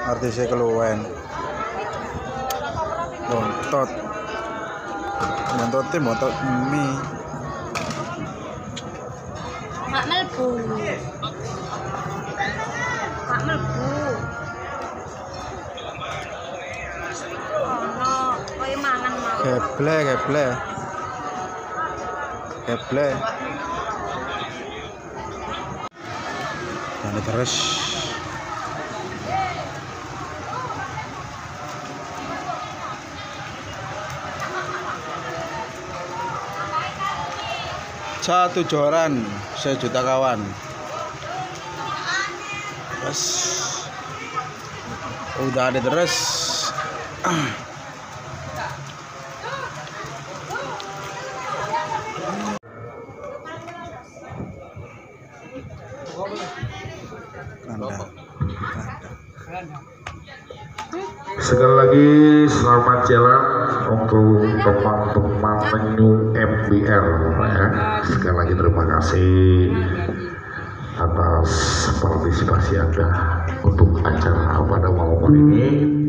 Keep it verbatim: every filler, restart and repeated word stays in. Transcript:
artisnya keluwen bontot bontotnya bontot mie Mak melbu Mak melbu ono kowe mangan mau keble keble keble dan terus satu joran sejuta kawan. Bas udah ada terus. Sekali lagi selamat jalan untuk teman-teman menu M B R ya. Sekali lagi terima kasih atas partisipasi Anda untuk acara pada malam ini.